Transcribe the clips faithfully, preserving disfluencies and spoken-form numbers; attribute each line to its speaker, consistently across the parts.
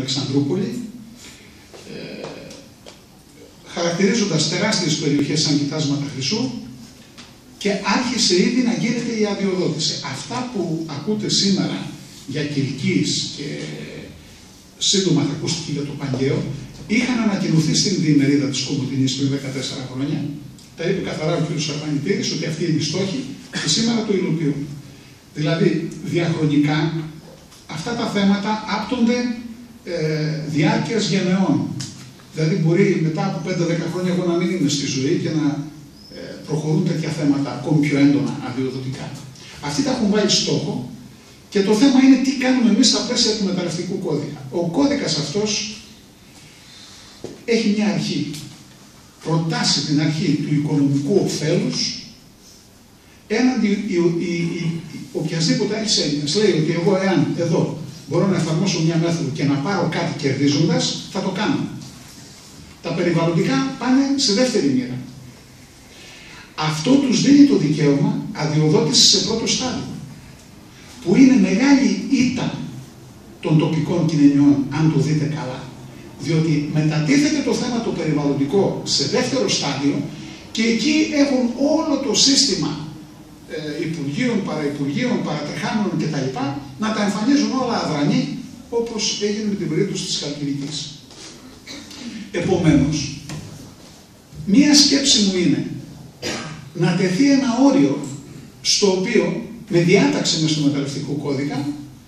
Speaker 1: Αλεξανδρούπολη, ε, χαρακτηρίζοντας τεράστιες περιοχές σαν κοιτάσματα χρυσού, και άρχισε ήδη να γίνεται η αδειοδότηση. Αυτά που ακούτε σήμερα για Κιλκής και σύντομα θα ακούσετε και για το Παγκαίο, είχαν ανακοινωθεί στην διημερίδα της Κομοτηνής πριν δεκατέσσερα χρόνια. Τα είπε καθαρά ο κ. Αρβανιτίδης ότι αυτή είναι η στόχη και σήμερα το υλοποιούν. Δηλαδή, διαχρονικά, αυτά τα θέματα άπτονται ε, διάρκειας γενεών. Δηλαδή, μπορεί μετά από πέντε δέκα χρόνια εγώ να μην είμαι στη ζωή και να ε, προχωρούν τέτοια θέματα ακόμη πιο έντονα αδειοδοτικά. Αυτοί τα έχουν βάλει στόχο και το θέμα είναι τι κάνουμε εμείς στα πλαίσια του μεταλλευτικού κώδικα. Ο κώδικας αυτός έχει μια αρχή. Προτάσει την αρχή του οικονομικού ωφέλους έναντι η, η, η, οποιασδήποτε άλλης έννοιας. Λέει ότι εγώ εάν εδώ μπορώ να εφαρμόσω μια μέθοδο και να πάρω κάτι κερδίζοντας, θα το κάνω. Τα περιβαλλοντικά πάνε σε δεύτερη μοίρα. Αυτό τους δίνει το δικαίωμα αδειοδότηση σε πρώτο στάδιο, που είναι μεγάλη ήττα των τοπικών κοινωνιών, αν το δείτε καλά. Διότι μετατίθεται το θέμα το περιβαλλοντικό σε δεύτερο στάδιο και εκεί έχουν όλο το σύστημα ε, υπουργείων, παραυπουργείων, παρατεχάμενων κτλ. Να τα εμφανίζουν όλα αδρανή, όπως έγινε με την περίπτωση της Χαλκιδικής. Επομένως, μία σκέψη μου είναι να τεθεί ένα όριο στο οποίο με διάταξη μες στο μεταλλευτικό κώδικα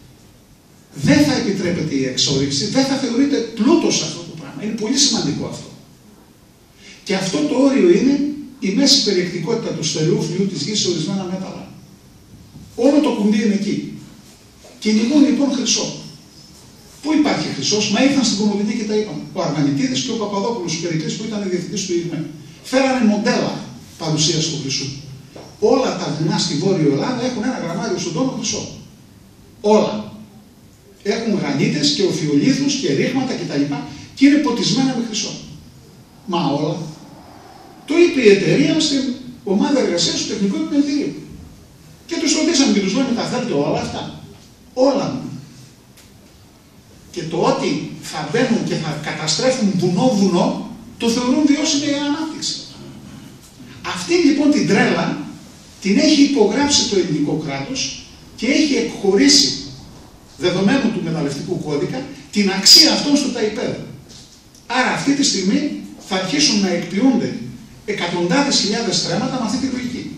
Speaker 1: δεν θα επιτρέπεται η εξόρυξη, δεν θα θεωρείται πλούτος αυτό το πράγμα. Είναι πολύ σημαντικό αυτό. Και αυτό το όριο είναι η μέση περιεκτικότητα του στερεού φλοιού της γης σε ορισμένα μέταλλα. Όλο το κουμπί είναι εκεί. Κυνηγούν λοιπόν χρυσό. Πού υπάρχει χρυσός? Μα ήρθαν στην Κομοτηνή και τα είπαν. Ο Αρβανιτίδης και ο Παπαδόπουλος ο Περικλής που ήταν διευθυντής του ΙΓΜΕ. Φέρανε μοντέλα παρουσίας του χρυσού. Όλα τα βουνά στη Βόρειο Ελλάδα έχουν ένα γραμμάριο στον τόνο χρυσό. Όλα. Έχουν γρανίτες και οφιολίθους και ρήγματα κτλ. Και, και είναι ποτισμένα με χρυσό. Μα όλα. Το είπε η εταιρεία στην ομάδα εργασίας του Τεχνικού Επιμελητηρίου. Και τους ρωτήσαμε και τους λέμε τα θέλετε όλα αυτά. Όλα. Και το ότι θα μπαίνουν και θα καταστρέφουν βουνό-βουνό, το θεωρούν βιώσιμη ανάπτυξη. Αυτή λοιπόν την τρέλα την έχει υπογράψει το ελληνικό κράτος και έχει εκχωρήσει, δεδομένου του μεταλλευτικού κώδικα, την αξία αυτών στο ΤΑΙΠΕΔ. Άρα αυτή τη στιγμή θα αρχίσουν να εκποιούνται εκατοντάδες χιλιάδες στρέμματα με αυτή τη λογική.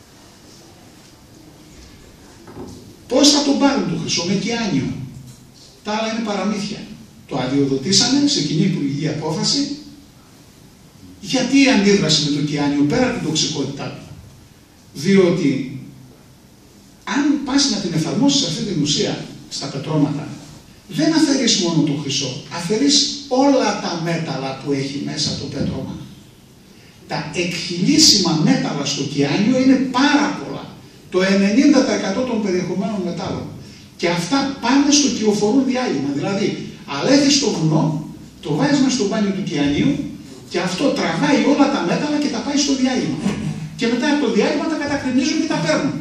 Speaker 1: Πώς θα τον πάρουν το χρυσό? Με κιάνιο. Τα άλλα είναι παραμύθια. Το αδειοδοτήσανε σε κοινή υπουργική απόφαση. Γιατί η αντίδραση με το κιάνιο πέρα από την τοξικότητά του? Διότι αν πας να την εφαρμόσεις αυτή την ουσία στα πετρώματα, δεν αφαιρείς μόνο το χρυσό, αφαιρείς όλα τα μέταλλα που έχει μέσα το πέτρωμα. Τα εκχυλήσιμα μέταλλα στο κιάνιο είναι πάρα πολλά. Το ενενήντα τοις εκατό των περιεχομένων μετάλλων. Και αυτά πάνε στο κυοφορούν διάλειμμα. Δηλαδή, αλέθεις στο βουνό, το βάζεις μέσα στο μπάνιο του κιανίου και αυτό τραβάει όλα τα μέταλλα και τα πάει στο διάλειμμα. Και μετά από το διάλειμμα τα κατακρινίζουν και τα παίρνουν.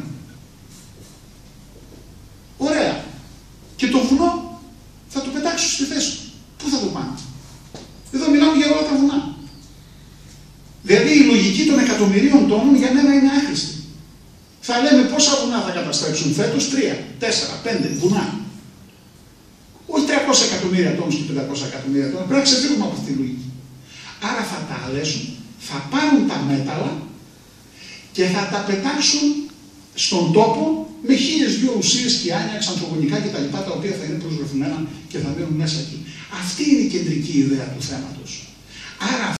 Speaker 1: Ωραία. Και το βουνό θα το πετάξουν στη θέση του. Πού θα το πάνε? Εδώ μιλάμε για όλα τα βουνά. Δηλαδή η λογική των εκατομμυρίων τόνων για μένα είναι άχρηστη. Θα λέμε πόσα βουνά θα καταστρέψουν φέτος? Τρία, τέσσερα, πέντε βουνά. Όχι τριακόσια εκατομμύρια τόνους και πεντακόσια εκατομμύρια τόνους. Πρέπει να ξεφύγουμε από αυτή τη λογική. Άρα θα τα αλέσουν, θα πάρουν τα μέταλλα και θα τα πετάξουν στον τόπο με χίλιες δυο ουσίες, κιάνια, ξανθογονικά κτλ. Τα οποία θα είναι προσγραφημένα και θα μείνουν μέσα εκεί. Αυτή είναι η κεντρική ιδέα του θέματος. Άρα